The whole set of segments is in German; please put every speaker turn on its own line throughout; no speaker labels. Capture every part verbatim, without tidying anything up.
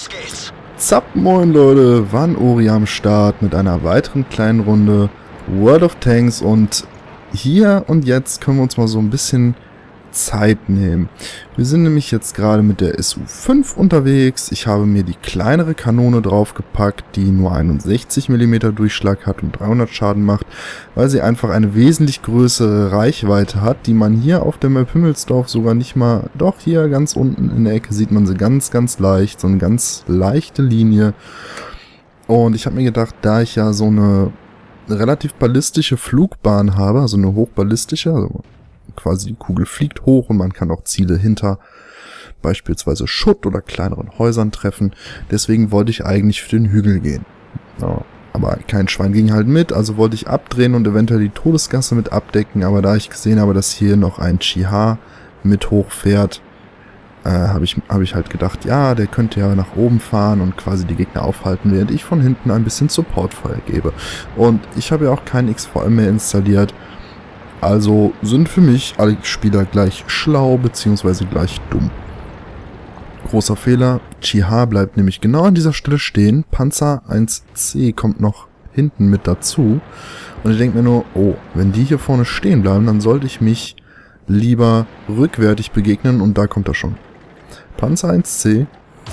Los geht's.
Zapp, moin Leute, Van Ori am Start mit einer weiteren kleinen Runde World of Tanks und hier und jetzt können wir uns mal so ein bisschen Zeit nehmen. Wir sind nämlich jetzt gerade mit der S U fünf unterwegs. Ich habe mir die kleinere Kanone draufgepackt, die nur einundsechzig Millimeter Durchschlag hat und dreihundert Schaden macht, weil sie einfach eine wesentlich größere Reichweite hat, die man hier auf der Map Himmelsdorf sogar nicht mal, doch hier ganz unten in der Ecke sieht man sie ganz, ganz leicht, so eine ganz leichte Linie. Und ich habe mir gedacht, da ich ja so eine relativ ballistische Flugbahn habe, also eine hochballistische, also quasi die Kugel fliegt hoch und man kann auch Ziele hinter beispielsweise Schutt oder kleineren Häusern treffen. Deswegen wollte ich eigentlich für den Hügel gehen. Ja, aber kein Schwein ging halt mit, also wollte ich abdrehen und eventuell die Todesgasse mit abdecken. Aber da ich gesehen habe, dass hier noch ein Chiha mit hochfährt, äh, habe ich, hab ich halt gedacht, ja, der könnte ja nach oben fahren und quasi die Gegner aufhalten, während ich von hinten ein bisschen Supportfeuer gebe. Und ich habe ja auch kein X V M mehr installiert. Also sind für mich alle Spieler gleich schlau bzw. gleich dumm. Großer Fehler, Chiha bleibt nämlich genau an dieser Stelle stehen, Panzer eins C kommt noch hinten mit dazu und ich denke mir nur, oh, wenn die hier vorne stehen bleiben, dann sollte ich mich lieber rückwärtig begegnen und da kommt er schon. Panzer eins C,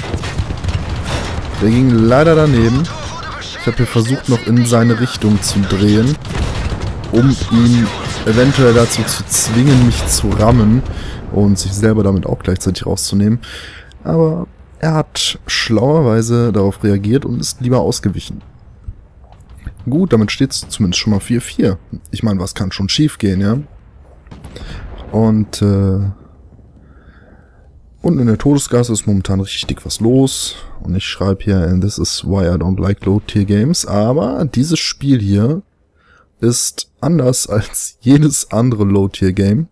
der ging leider daneben. Ich habe hier versucht noch in seine Richtung zu drehen, um ihn eventuell dazu zu zwingen, mich zu rammen und sich selber damit auch gleichzeitig rauszunehmen. Aber er hat schlauerweise darauf reagiert und ist lieber ausgewichen. Gut, damit steht es zumindest schon mal vier vier. Ich meine, was kann schon schief gehen, ja? Und, äh, unten in der Todesgasse ist momentan richtig was los. Und ich schreibe hier, and this is why I don't like low-tier games. Aber dieses Spiel hier ist anders als jedes andere Low-Tier-Game,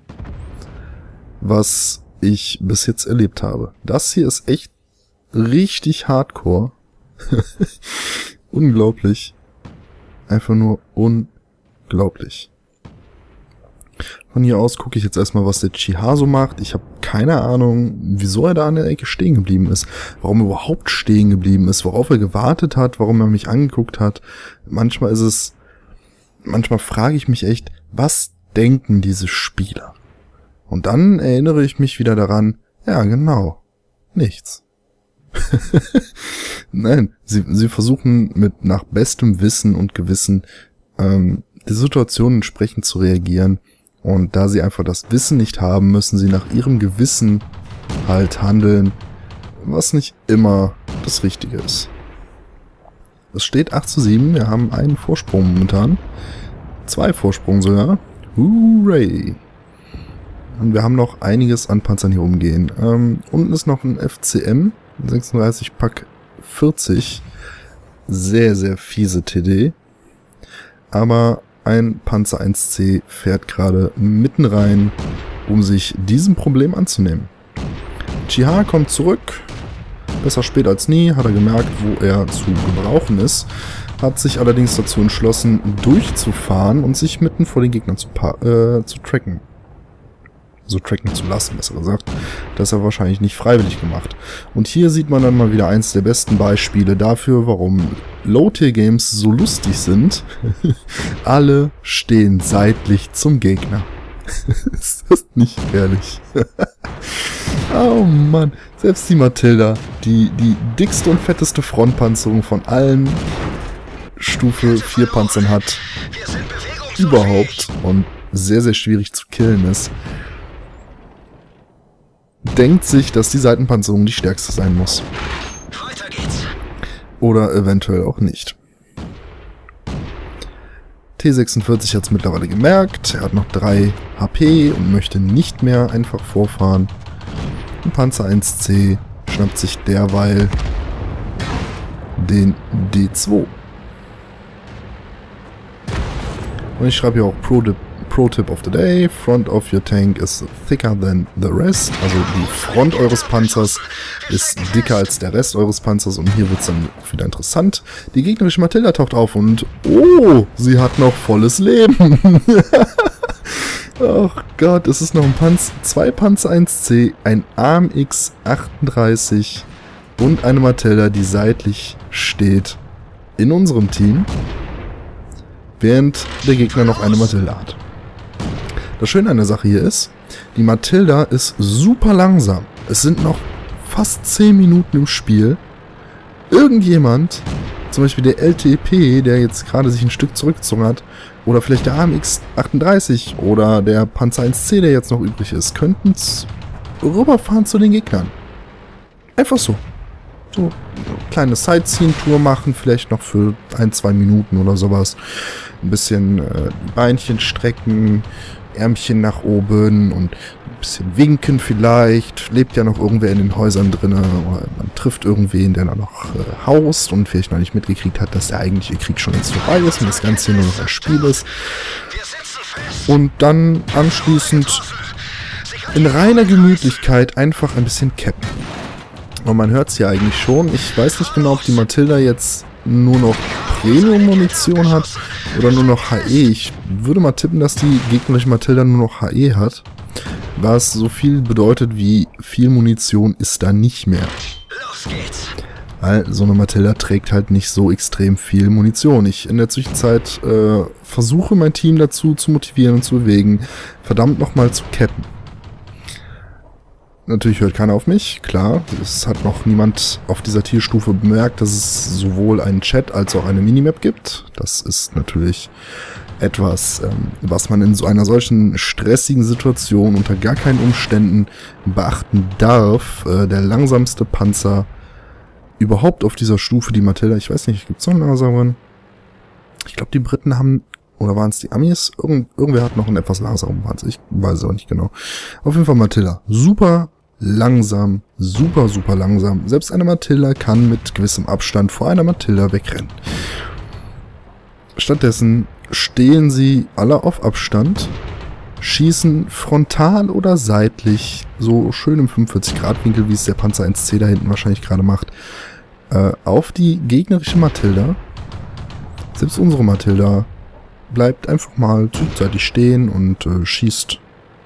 was ich bis jetzt erlebt habe. Das hier ist echt richtig hardcore. Unglaublich. Einfach nur unglaublich. Von hier aus gucke ich jetzt erstmal, was der Chiha so macht. Ich habe keine Ahnung, wieso er da an der Ecke stehen geblieben ist. Warum er überhaupt stehen geblieben ist. Worauf er gewartet hat. Warum er mich angeguckt hat. Manchmal ist es Manchmal frage ich mich echt, was denken diese Spieler? Und dann erinnere ich mich wieder daran, ja genau, nichts. Nein, sie, sie versuchen mit nach bestem Wissen und Gewissen ähm, die Situation entsprechend zu reagieren. Und da sie einfach das Wissen nicht haben, müssen sie nach ihrem Gewissen halt handeln, was nicht immer das Richtige ist. Es steht acht zu sieben, wir haben einen Vorsprung momentan. Zwei Vorsprung sogar. Hooray! Und wir haben noch einiges an Panzern hier rumgehen. Ähm, unten ist noch ein F C M, sechsunddreißig Pack vierzig. Sehr, sehr fiese T D. Aber ein Panzer eins C fährt gerade mitten rein, um sich diesem Problem anzunehmen. Chiha kommt zurück. Besser spät als nie, hat er gemerkt, wo er zu gebrauchen ist, hat sich allerdings dazu entschlossen, durchzufahren und sich mitten vor den Gegnern zu, äh, zu tracken. So tracken zu lassen, besser gesagt. Das hat er wahrscheinlich nicht freiwillig gemacht. Und hier sieht man dann mal wieder eins der besten Beispiele dafür, warum Low-Tier-Games so lustig sind. Alle stehen seitlich zum Gegner. Ist das nicht ehrlich? Oh Mann, selbst die Matilda, die die dickste und fetteste Frontpanzerung von allen Stufe vier Panzern hat, überhaupt und sehr, sehr schwierig zu killen ist, denkt sich, dass die Seitenpanzerung die stärkste sein muss. Oder eventuell auch nicht. T sechsundvierzig hat es mittlerweile gemerkt, er hat noch drei H P und möchte nicht mehr einfach vorfahren. Ein Panzer eins C schnappt sich derweil den D zwei. Und ich schreibe hier auch Pro-Tip Pro Tip of the Day. Front of your tank is thicker than the rest. Also die Front eures Panzers ist dicker als der Rest eures Panzers. Und hier wird es dann wieder interessant. Die gegnerische Matilda taucht auf und oh, sie hat noch volles Leben. Ach Gott, es ist noch ein Panzer, zwei Panzer eins C, ein A M X achtunddreißig und eine Matilda, die seitlich steht in unserem Team, während der Gegner noch eine Matilda hat. Das Schöne an der Sache hier ist, die Matilda ist super langsam. Es sind noch fast zehn Minuten im Spiel. Irgendjemand, zum Beispiel der L T P, der jetzt gerade sich ein Stück zurückgezogen hat, oder vielleicht der A M X achtunddreißig oder der Panzer eins C, der jetzt noch übrig ist, könnten rüberfahren zu den Gegnern. Einfach so. So eine kleine Sightseeing-Tour machen, vielleicht noch für ein, zwei Minuten oder sowas. Ein bisschen äh, die Beinchen strecken, Ärmchen nach oben und ein bisschen winken vielleicht. Lebt ja noch irgendwer in den Häusern drin oder man trifft irgendwen, der da noch äh, haust und vielleicht noch nicht mitgekriegt hat, dass der eigentliche Krieg schon jetzt vorbei ist und das Ganze hier nur noch ein Spiel ist. Und dann anschließend in reiner Gemütlichkeit einfach ein bisschen cappen. Und man hört es ja eigentlich schon. Ich weiß nicht genau, ob die Matilda jetzt nur noch Premium-Munition hat oder nur noch H E. Ich würde mal tippen, dass die gegnerische Matilda nur noch H E hat. Was so viel bedeutet wie viel Munition ist da nicht mehr. Los geht's. Weil so eine Matilda trägt halt nicht so extrem viel Munition. Ich in der Zwischenzeit äh, versuche mein Team dazu zu motivieren und zu bewegen, verdammt nochmal zu cappen. Natürlich hört keiner auf mich, klar. Es hat noch niemand auf dieser Tierstufe bemerkt, dass es sowohl einen Chat als auch eine Minimap gibt. Das ist natürlich etwas, ähm, was man in so einer solchen stressigen Situation unter gar keinen Umständen beachten darf. Äh, der langsamste Panzer überhaupt auf dieser Stufe, die Matilda. Ich weiß nicht, gibt es noch einen langsameren? Ich glaube, die Briten haben, oder waren es die Amis? Irgend, irgendwer hat noch einen etwas langsameren Panzer. Ich weiß es auch nicht genau. Auf jeden Fall Matilda. Super langsam, super, super langsam. Selbst eine Matilda kann mit gewissem Abstand vor einer Matilda wegrennen. Stattdessen stehen sie alle auf Abstand, schießen frontal oder seitlich, so schön im fünfundvierzig Grad Winkel, wie es der Panzer eins C da hinten wahrscheinlich gerade macht, äh, auf die gegnerische Matilda. Selbst unsere Matilda bleibt einfach mal zwischenzeitlich stehen und äh, schießt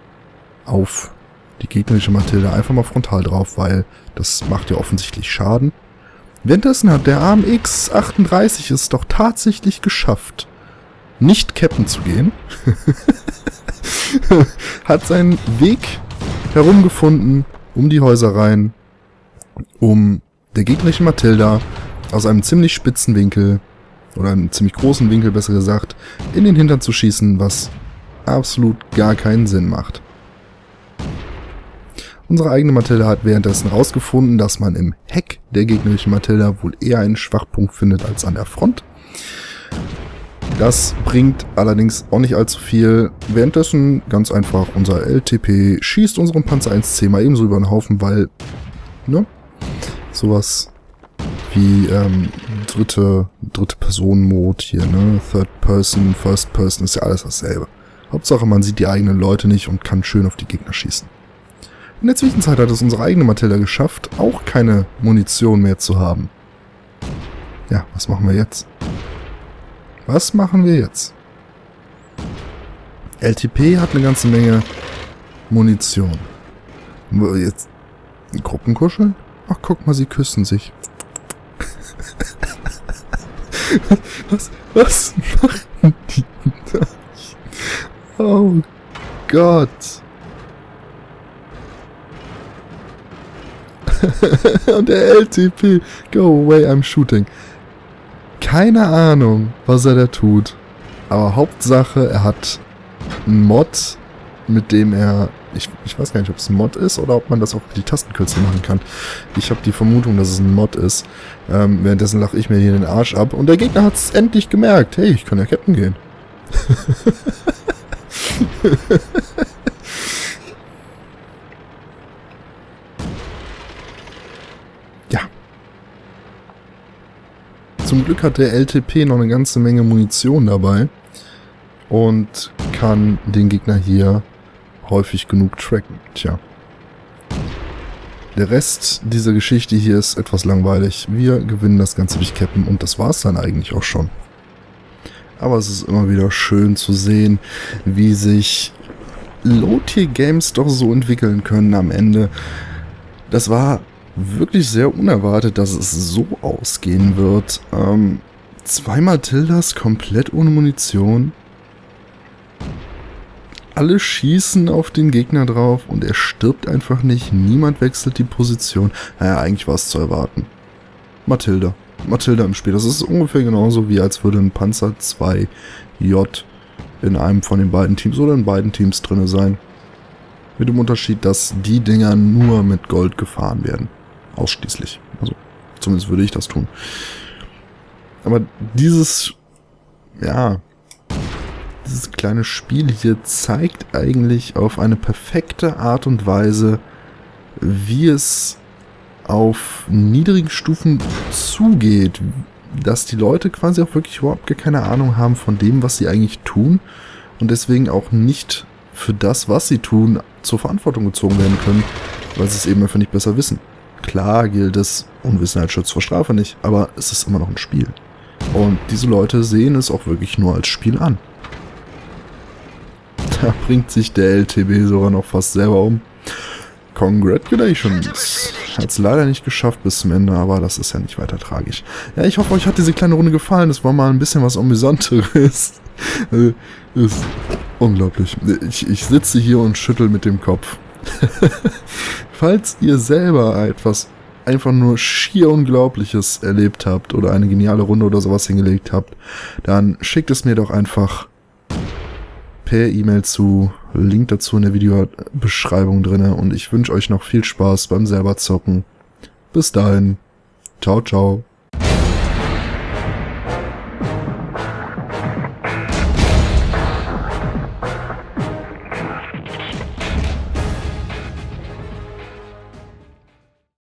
auf die gegnerische Matilda einfach mal frontal drauf, weil das macht ja offensichtlich Schaden. Währenddessen hat der A M X achtunddreißig es doch tatsächlich geschafft, nicht cappen zu gehen. Hat seinen Weg herumgefunden um die Häuser rein, um der gegnerischen Matilda aus einem ziemlich spitzen Winkel, oder einem ziemlich großen Winkel besser gesagt, in den Hintern zu schießen, was absolut gar keinen Sinn macht. Unsere eigene Matilda hat währenddessen herausgefunden, dass man im Heck der gegnerischen Matilda wohl eher einen Schwachpunkt findet als an der Front. Das bringt allerdings auch nicht allzu viel. Währenddessen ganz einfach unser L T P schießt unseren Panzer eins C mal ebenso über den Haufen, weil, ne, sowas wie ähm, dritte, dritte Person-Mode hier, ne, Third Person, First Person ist ja alles dasselbe. Hauptsache man sieht die eigenen Leute nicht und kann schön auf die Gegner schießen. In der Zwischenzeit hat es unsere eigene Matilda geschafft, auch keine Munition mehr zu haben. Ja, was machen wir jetzt? Was machen wir jetzt? L T P hat eine ganze Menge Munition. Jetzt Gruppenkuscheln? Ach, guck mal, sie küssen sich. was, was machen die da? Oh Gott. Und der L T P, go away, I'm shooting. Keine Ahnung, was er da tut. Aber Hauptsache, er hat einen Mod, mit dem er... Ich, ich weiß gar nicht, ob es ein Mod ist oder ob man das auch mit die Tastenkürzel machen kann. Ich habe die Vermutung, dass es ein Mod ist. Ähm, währenddessen lache ich mir hier den Arsch ab. Und der Gegner hat es endlich gemerkt. Hey, ich kann ja Captain gehen. Ja. Zum Glück hat der L T P noch eine ganze Menge Munition dabei und kann den Gegner hier häufig genug tracken. Tja. Der Rest dieser Geschichte hier ist etwas langweilig. Wir gewinnen das Ganze durch Cappen und das war's dann eigentlich auch schon. Aber es ist immer wieder schön zu sehen, wie sich Low-Tier Games doch so entwickeln können am Ende. Das war wirklich sehr unerwartet, dass es so ausgehen wird. Ähm, zweimal Tildas komplett ohne Munition. Alle schießen auf den Gegner drauf und er stirbt einfach nicht. Niemand wechselt die Position. Naja, eigentlich war es zu erwarten. Matilda. Matilda im Spiel. Das ist ungefähr genauso, wie als würde ein Panzer zwei J in einem von den beiden Teams oder in beiden Teams drin sein. Mit dem Unterschied, dass die Dinger nur mit Gold gefahren werden. Ausschließlich. Also, zumindest würde ich das tun. Aber dieses, ja, dieses kleine Spiel hier zeigt eigentlich auf eine perfekte Art und Weise, wie es auf niedrigen Stufen zugeht. Dass die Leute quasi auch wirklich überhaupt gar keine Ahnung haben von dem, was sie eigentlich tun. Und deswegen auch nicht für das, was sie tun, zur Verantwortung gezogen werden können, weil sie es eben einfach nicht besser wissen. Klar gilt es, Unwissenheit schützt vor Strafe nicht, aber es ist immer noch ein Spiel. Und diese Leute sehen es auch wirklich nur als Spiel an. Da bringt sich der L T B sogar noch fast selber um. Congratulations. Hat es leider nicht geschafft bis zum Ende, aber das ist ja nicht weiter tragisch. Ja, ich hoffe, euch hat diese kleine Runde gefallen. Das war mal ein bisschen was Amüsanteres. Ist unglaublich. Ich, ich sitze hier und schüttel mit dem Kopf. Falls ihr selber etwas einfach nur schier Unglaubliches erlebt habt oder eine geniale Runde oder sowas hingelegt habt, dann schickt es mir doch einfach per E-Mail zu, Link dazu in der Videobeschreibung drin, und ich wünsche euch noch viel Spaß beim selber zocken. Bis dahin, ciao, ciao.